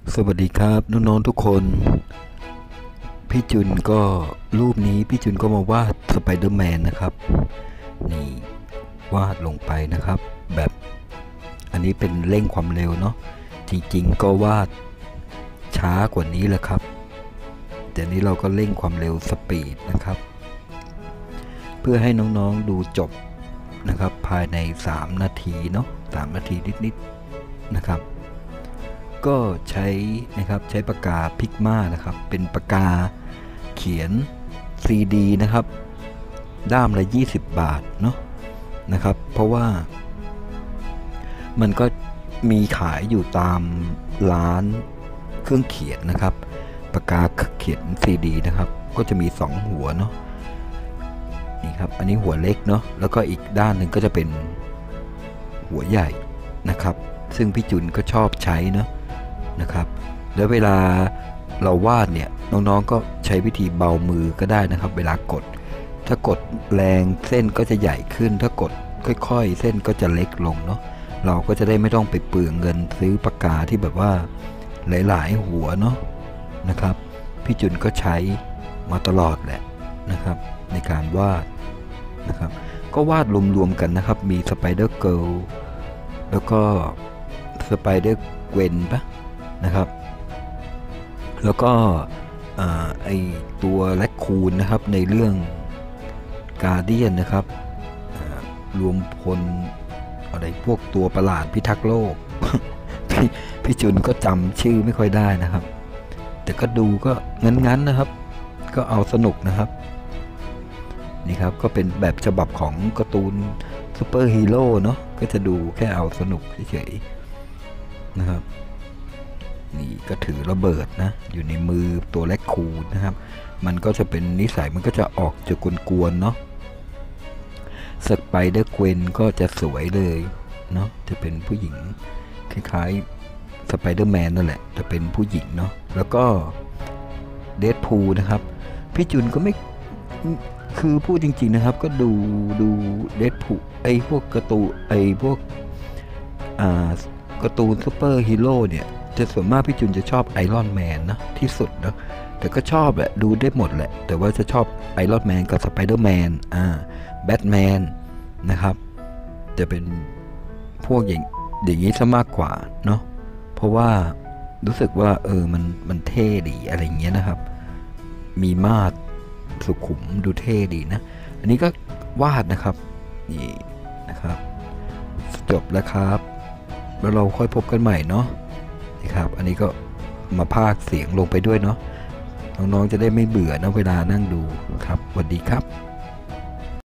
สวัสดีครับน้องๆทุกคนพี่จุนก็รูปนี้พี่จุนก็มาวาดสไปเดอร์แมนนะครับนี่วาดลงไปนะครับแบบอันนี้เป็นเร่งความเร็วเนาะจริงๆก็วาดช้ากว่านี้แหละครับแต่นี้เราก็เร่งความเร็วสปีดนะครับเพื่อให้น้องๆดูจบนะครับภายใน3นาทีเนาะ3นาทีนิดๆนะครับก็ใช้นะครับใช้ปากกาพิกมานะครับเป็นปากกาเขียน 3D นะครับด้ามละ20 บาทเนาะนะครับเพราะว่ามันก็มีขายอยู่ตามร้านเครื่องเขียนนะครับปากกาเขียน 3D นะครับก็จะมี2หัวเนาะนี่ครับอันนี้หัวเล็กเนาะแล้วก็อีกด้านหนึ่งก็จะเป็นหัวใหญ่นะครับซึ่งพี่จุนก็ชอบใช้เนาะนะครับแล้วเวลาเราวาดเนี่ยน้องๆก็ใช้วิธีเบามือก็ได้นะครับเวลากดถ้ากดแรงเส้นก็จะใหญ่ขึ้นถ้ากดค่อยๆเส้นก็จะเล็กลงเนาะเราก็จะได้ไม่ต้องไปเปลืองเงินซื้อปากกาที่แบบว่าหลายๆหัวเนาะนะครับพี่จุนก็ใช้มาตลอดแหละนะครับในการวาดนะครับก็วาดรวมๆกันนะครับมีสไปเดอร์เกิร์ลแล้วก็สไปเดอร์เกวนปะนะครับแล้วก็ไอตัวแรคคูนนะครับในเรื่องกาเดียนนะครับรวมพลอะไรพวกตัวประหลาดพิทักษ์โลก พี่จุนก็จำชื่อไม่ค่อยได้นะครับแต่ก็ดูก็งั้นๆนะครับก็เอาสนุกนะครับนี่ครับก็เป็นแบบฉบับของการ์ตูนซูเปอร์ฮีโร่เนาะก็จะดูแค่เอาสนุกเฉยๆนะครับนี่ก็ถือระเบิดนะอยู่ในมือตัวแรคคูนนะครับมันก็จะเป็นนิสัยมันก็จะออกจะกวนๆเนาะสไปเดอร์เกวนก็จะสวยเลยเนาะจะเป็นผู้หญิงคล้ายๆสไปเดอร์แมนนั่นแหละจะเป็นผู้หญิงเนาะแล้วก็เดดพูลนะครับพี่จุนก็ไม่คือพูดจริงๆนะครับก็ดูเดดพูลไอพวกการ์ตูนไอพวกการ์ตูนซูเปอร์ฮีโร่เนี่ยจะส่วนมากพี่จุนจะชอบไอรอนแมนนะที่สุดนะแต่ก็ชอบแหละดูได้หมดแหละแต่ว่าจะชอบไอรอนแมนกับสไปเดอร์แมนแบทแมนนะครับจะเป็นพวกอย่างนี้ซะมากกว่าเนาะเพราะว่ารู้สึกว่ามันเท่ดีอะไรเงี้ยนะครับมีมาดสุขุมดูเท่ดีนะอันนี้ก็วาดนะครับนี่นะครับจบแล้วครับแล้วเราค่อยพบกันใหม่เนาะนะครับอันนี้ก็มาพากย์เสียงลงไปด้วยเนาะน้องๆจะได้ไม่เบื่อนะเวลานั่งดูครับสวัสดีครับ